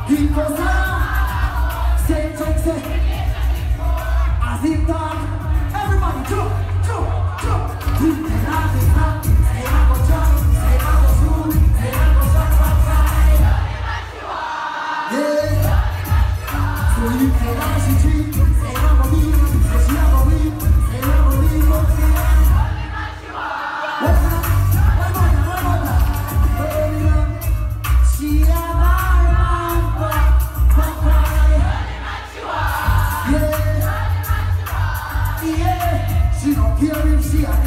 He goes around, say, check, say, as he done. Everybody jump, jump, jump. He cannot be stopped. Say I go jump, say I go shoot, say I go jump, jump, jump. Yeah. So you cannot see cheat. Say I go be, say she I go be, say I go be, go be. What? She a she don't care if she a